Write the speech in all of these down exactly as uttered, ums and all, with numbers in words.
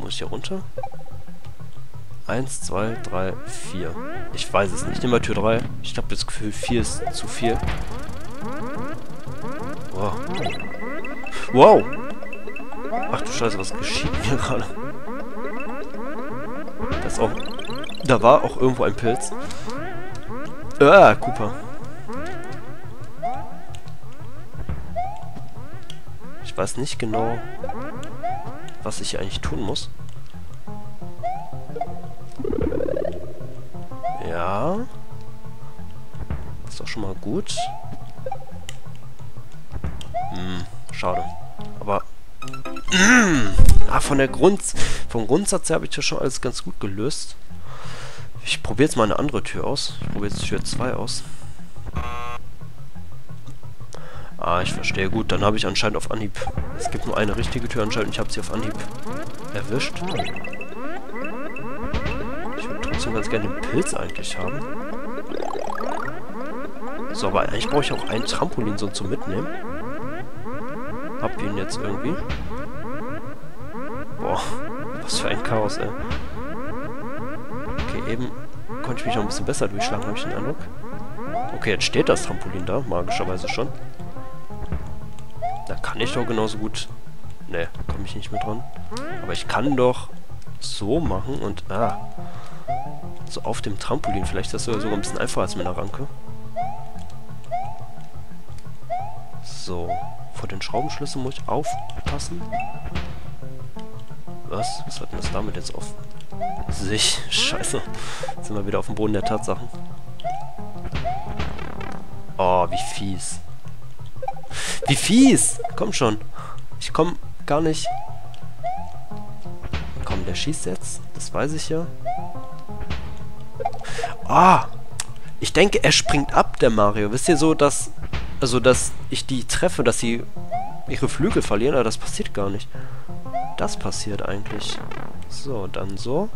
Muss ich hier runter? Eins, zwei, drei, vier. Ich weiß es nicht. Ich nehme mal Tür drei. Ich habe das Gefühl, vier ist zu viel. Wow. Wow! Ach du Scheiße, was geschieht hier gerade? Das ist auch... Da war auch irgendwo ein Pilz. Ah, Cooper. Ich weiß nicht genau, was ich hier eigentlich tun muss. Ja. Ist doch schon mal gut. Hm, schade. Aber... Mm, ah, von der Grund... Vom Grundsatz her habe ich ja schon alles ganz gut gelöst. Ich probiere jetzt mal eine andere Tür aus. Ich probiere jetzt Tür zwei aus. Ah, ich verstehe. Gut, dann habe ich anscheinend auf Anhieb... Es gibt nur eine richtige Tür anscheinend. Ich habe sie auf Anhieb erwischt. Ich würde trotzdem ganz gerne den Pilz eigentlich haben. So, aber eigentlich brauche ich auch ein Trampolin so zum Mitnehmen. Hab ihn jetzt irgendwie. Boah, was für ein Chaos, ey. Okay, eben konnte ich mich noch ein bisschen besser durchschlagen, habe ich den Eindruck. Okay, jetzt steht das Trampolin da, magischerweise schon. Da kann ich doch genauso gut... Ne, komme ich nicht mehr dran. Aber ich kann doch so machen und... Ah. So auf dem Trampolin. Vielleicht ist das sogar ein bisschen einfacher als mit einer Ranke. So. Vor den Schraubenschlüsseln muss ich aufpassen. Was? Was hat denn das damit jetzt auf sich? Scheiße. Jetzt sind wir wieder auf dem Boden der Tatsachen. Oh, wie fies. Wie fies! Komm schon. Ich komm gar nicht... Komm, der schießt jetzt. Das weiß ich ja. Ah! Ich denke, er springt ab, der Mario. Wisst ihr so, dass... Also, dass ich die treffe, dass sie ihre Flügel verlieren, aber das passiert gar nicht. Das passiert eigentlich. So, dann so.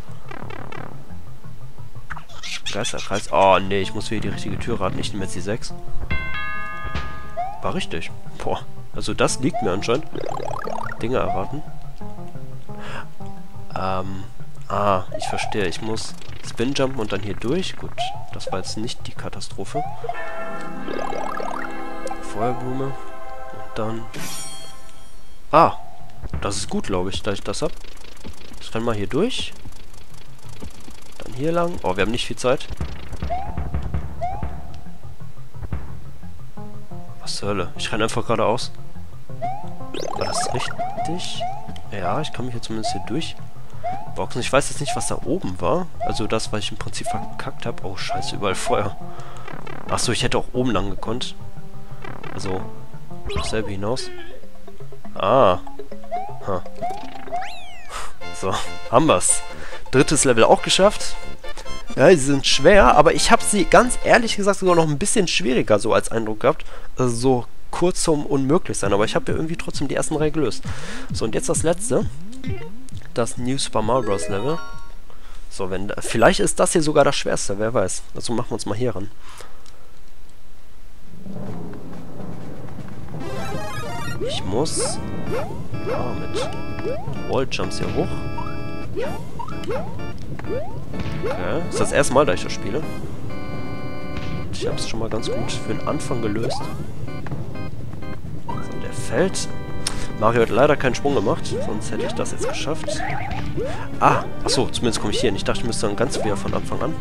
Geisterkreis. Oh, nee, ich muss wieder die richtige Tür raten. Ich nehme jetzt die sechs. War richtig. Boah. Also, das liegt mir anscheinend. Dinge erraten. Ähm. Ah, ich verstehe. Ich muss Spinjumpen und dann hier durch. Gut, das war jetzt nicht die Katastrophe. Feuerblume. Und dann... Ah! Das ist gut, glaube ich, dass ich das hab. Ich renn mal hier durch. Dann hier lang. Oh, wir haben nicht viel Zeit. Was zur Hölle? Ich renne einfach geradeaus. War das richtig? Ja, ich kann mich hier zumindest hier durchboxen. Ich weiß jetzt nicht, was da oben war. Also das, was ich im Prinzip verkackt habe. Oh, scheiße, überall Feuer. Achso, ich hätte auch oben lang gekonnt. Also, dasselbe hinaus. Ah. Ha. So, haben wir's. Drittes Level auch geschafft. Ja, sie sind schwer, aber ich habe sie ganz ehrlich gesagt sogar noch ein bisschen schwieriger so als Eindruck gehabt. Also so kurz zum Unmöglichsein, aber ich habe ja irgendwie trotzdem die ersten drei gelöst. So, und jetzt das letzte. Das New Super Mario Bros. Level. So, wenn da, vielleicht ist das hier sogar das schwerste, wer weiß. Also machen wir uns mal hier ran. Ich muss ah, mit Walljumps hier hoch. Okay. Das ist das erste Mal, da ich das spiele. Ich habe es schon mal ganz gut für den Anfang gelöst. So, der fällt. Mario hat leider keinen Sprung gemacht, sonst hätte ich das jetzt geschafft. Ah, achso, zumindest komme ich hier hin. Ich dachte, ich müsste dann ganz wieder von Anfang an.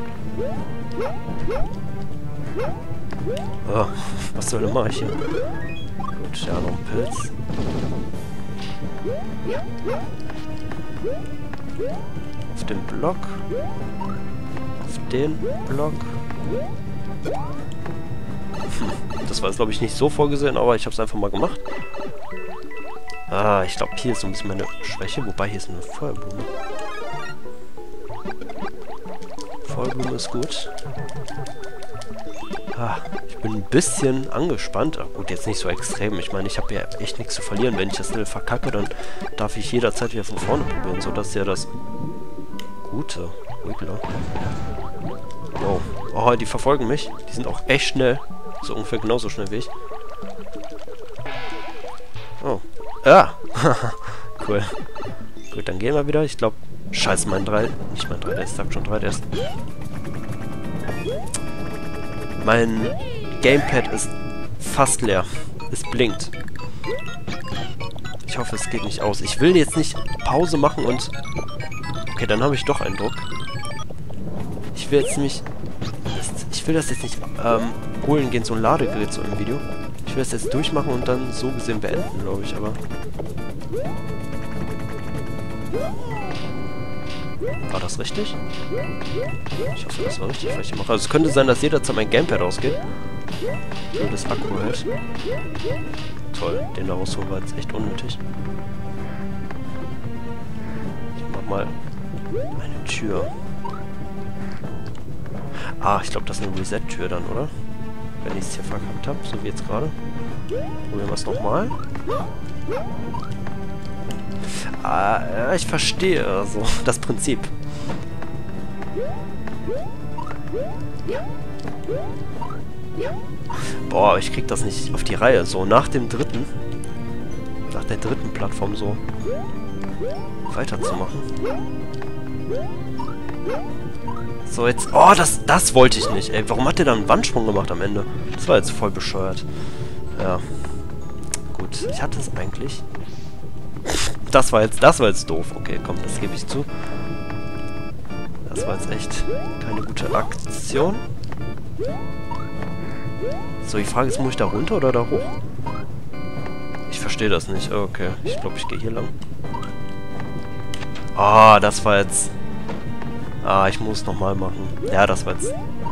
Oh, was soll denn mache ich hier? Gut, ja, noch ein Pilz. Auf den Block. Auf den Block. Hm, das war jetzt, glaube ich, nicht so vorgesehen, aber ich habe es einfach mal gemacht. Ah, ich glaube, hier ist so ein bisschen meine Schwäche, wobei hier ist eine Feuerblume. Feuerblume ist gut. Ah, ich bin ein bisschen angespannt. Aber gut, jetzt nicht so extrem. Ich meine, ich habe ja echt nichts zu verlieren. Wenn ich das Level verkacke, dann darf ich jederzeit wieder von vorne probieren. So, das ist ja das Gute. Wiggler. Oh. Oh, die verfolgen mich. Die sind auch echt schnell. So ungefähr genauso schnell wie ich. Oh. Ah! Cool. Gut, dann gehen wir wieder. Ich glaube, scheiße, mein drei... Nicht mein drei D S, ich sag schon drei D S. Mein Gamepad ist fast leer. Es blinkt. Ich hoffe, es geht nicht aus. Ich will jetzt nicht Pause machen und... Okay, dann habe ich doch einen Druck. Ich will jetzt nicht... Ich will das jetzt nicht ähm, holen gehen, so ein Ladegerät so im Video. Ich will das jetzt durchmachen und dann so gesehen beenden, glaube ich, aber... War das richtig? Ich hoffe, das war richtig, was ich mache. Also es könnte sein, dass jederzeit mein Gamepad ausgeht. Für das Akku hält. Toll, den da rausholen war jetzt echt unnötig. Ich mach mal eine Tür. Ah, ich glaube, das ist eine Reset-Tür dann, oder? Wenn ich es hier verkackt habe, so wie jetzt gerade. Probieren wir es nochmal. Ah, ja, ich verstehe so das Prinzip. Boah, ich krieg das nicht auf die Reihe. So, nach dem dritten, nach der dritten Plattform so weiterzumachen. So, jetzt... Oh, das, das wollte ich nicht, ey. Warum hat der da einen Wandsprung gemacht am Ende? Das war jetzt voll bescheuert. Ja. Gut, ich hatte es eigentlich... Das war jetzt, das war jetzt doof. Okay, komm, das gebe ich zu. Das war jetzt echt keine gute Aktion. So, die Frage ist, muss ich da runter oder da hoch? Ich verstehe das nicht. Okay, ich glaube, ich gehe hier lang. Ah, das war jetzt... Ah, ich muss nochmal machen. Ja, das war jetzt...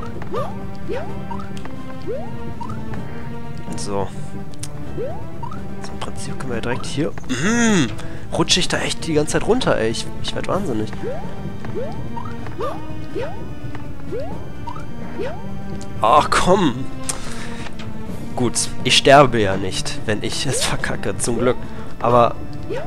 So. So, im Prinzip können wir ja direkt hier... Mmh, rutsche ich da echt die ganze Zeit runter, ey. Ich, ich werde wahnsinnig. Ach, komm. Gut, ich sterbe ja nicht, wenn ich es verkacke, zum Glück. Aber...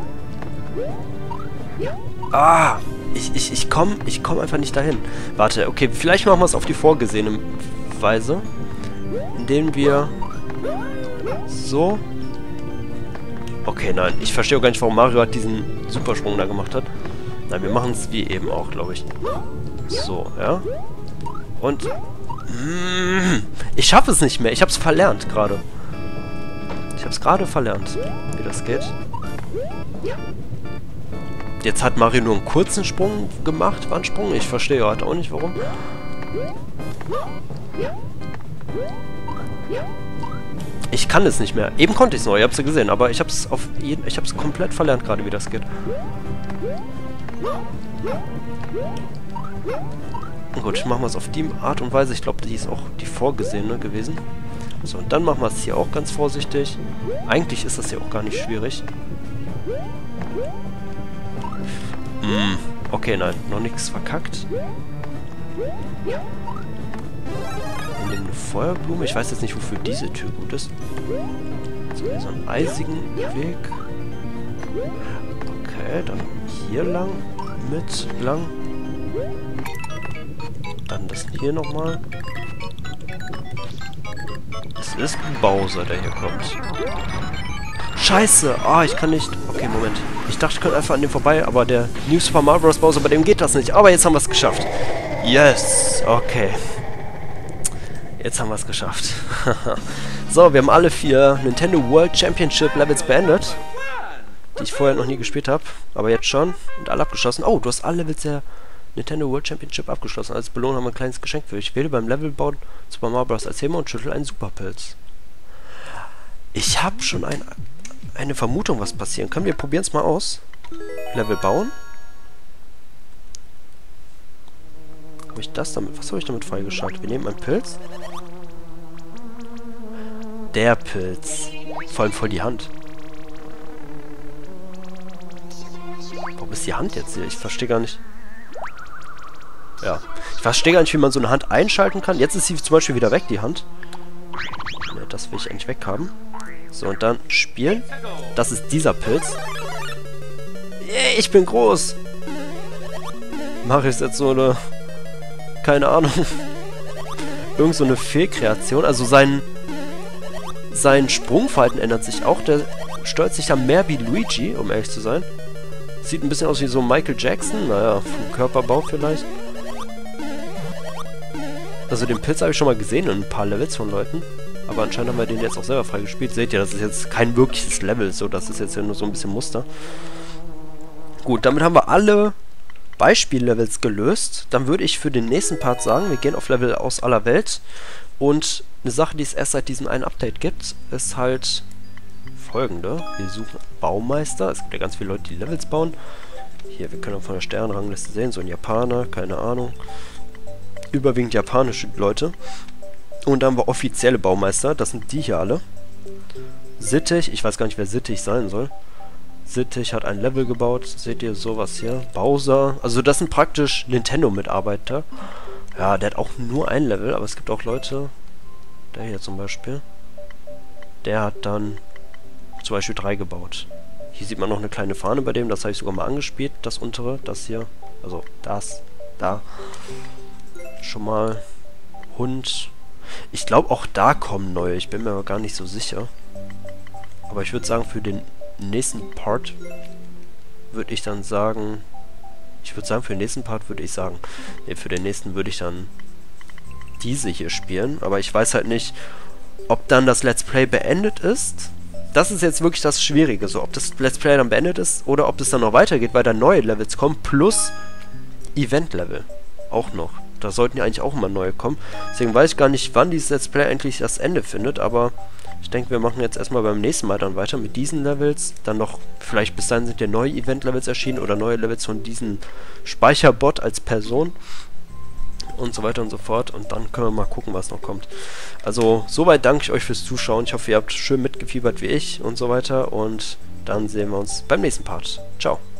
Ah, ich, ich, ich komme ich komm einfach nicht dahin. Warte, okay, vielleicht machen wir es auf die vorgesehene Weise. Indem wir... So... Okay, nein, ich verstehe auch gar nicht, warum Mario hat diesen Supersprung da gemacht hat. Nein, wir machen es wie eben auch, glaube ich. So, ja. Und... Mm, ich schaffe es nicht mehr. Ich habe es verlernt gerade. Ich habe es gerade verlernt, wie das geht. Jetzt hat Mario nur einen kurzen Sprung gemacht, Wandsprung. Ich verstehe halt auch nicht, warum. Ich kann es nicht mehr. Eben konnte ich es noch, ihr habt es ja gesehen, aber ich habe es auf jeden, ich habe es komplett verlernt gerade, wie das geht. Gut, machen wir es auf die Art und Weise. Ich glaube, die ist auch die vorgesehene gewesen. So, und dann machen wir es hier auch ganz vorsichtig. Eigentlich ist das hier auch gar nicht schwierig. Hm, okay, nein, noch nichts verkackt. Wir nehmen eine Feuerblume. Ich weiß jetzt nicht, wofür diese Tür gut ist. So, hier so einen eisigen Weg. Okay, dann hier lang, mit lang. Dann das hier nochmal. Es ist Bowser, der hier kommt. Scheiße! Ah, ich kann nicht... Okay, Moment. Ich dachte, ich könnte einfach an dem vorbei, aber der New Super Mario Bros. Bowser, bei dem geht das nicht. Aber jetzt haben wir es geschafft. Yes! Okay. Jetzt haben wir es geschafft. So, wir haben alle vier Nintendo World Championship Levels beendet. Die ich vorher noch nie gespielt habe. Aber jetzt schon. Und alle abgeschlossen. Oh, du hast alle Levels der Nintendo World Championship abgeschlossen. Als Belohnung haben wir ein kleines Geschenk für dich. Wähle beim Levelbau Super Mario Bros. Als Thema und schüttel einen Superpilz. Ich habe schon ein, eine Vermutung, was passieren kann. Wir probieren es mal aus. Level bauen. Habe ich das damit? Was habe ich damit freigeschaltet? Wir nehmen einen Pilz. Der Pilz. Vor allem voll die Hand. Warum ist die Hand jetzt hier? Ich verstehe gar nicht. Ja. Ich verstehe gar nicht, wie man so eine Hand einschalten kann. Jetzt ist sie zum Beispiel wieder weg, die Hand. Ne, das will ich eigentlich weghaben. So, und dann spielen. Das ist dieser Pilz. Yeah, ich bin groß. Mario ist jetzt so eine... Keine Ahnung. Irgend so eine Fehlkreation. Also sein... Sein Sprungverhalten ändert sich auch. Der steuert sich dann mehr wie Luigi, um ehrlich zu sein. Sieht ein bisschen aus wie so Michael Jackson. Naja, vom Körperbau vielleicht. Also den Pilz habe ich schon mal gesehen in ein paar Levels von Leuten. Aber anscheinend haben wir den jetzt auch selber freigespielt. Seht ihr, das ist jetzt kein wirkliches Level. So, das ist jetzt ja nur so ein bisschen Muster. Gut, damit haben wir alle Beispiellevels gelöst. Dann würde ich für den nächsten Part sagen, wir gehen auf Level aus aller Welt. Und eine Sache, die es erst seit diesem einen Update gibt, ist halt folgende. Wir suchen Baumeister. Es gibt ja ganz viele Leute, die Levels bauen. Hier, wir können auch von der Sternenrangliste sehen. So ein Japaner, keine Ahnung. Überwiegend japanische Leute. Und dann haben wir offizielle Baumeister. Das sind die hier alle. Sittig. Ich weiß gar nicht, wer Sittig sein soll. Sittig hat ein Level gebaut. Seht ihr sowas hier? Bowser. Also das sind praktisch Nintendo-Mitarbeiter. Ja, der hat auch nur ein Level. Aber es gibt auch Leute... Der hier zum Beispiel. Der hat dann zum Beispiel drei gebaut. Hier sieht man noch eine kleine Fahne bei dem. Das habe ich sogar mal angespielt. Das untere. Das hier. Also das. Da. Schon mal. Hund. Ich glaube auch da kommen neue. Ich bin mir aber gar nicht so sicher. Aber ich würde sagen, für den nächsten Part würde ich dann sagen... Ich würde sagen, für den nächsten Part würde ich sagen... Ne, für den nächsten würde ich dann diese hier spielen. Aber ich weiß halt nicht, ob dann das Let's Play beendet ist. Das ist jetzt wirklich das Schwierige. So, ob das Let's Play dann beendet ist oder ob es dann noch weitergeht, weil da neue Levels kommen. Plus Event-Level. Auch noch. Da sollten ja eigentlich auch immer neue kommen. Deswegen weiß ich gar nicht, wann dieses Let's Play eigentlich das Ende findet. Aber ich denke, wir machen jetzt erstmal beim nächsten Mal dann weiter mit diesen Levels. Dann noch, vielleicht bis dahin sind ja neue Event-Levels erschienen oder neue Levels von diesem Speicherbot als Person. Und so weiter und so fort. Und dann können wir mal gucken, was noch kommt. Also, soweit danke ich euch fürs Zuschauen. Ich hoffe, ihr habt schön mitgefiebert wie ich und so weiter. Und dann sehen wir uns beim nächsten Part. Ciao.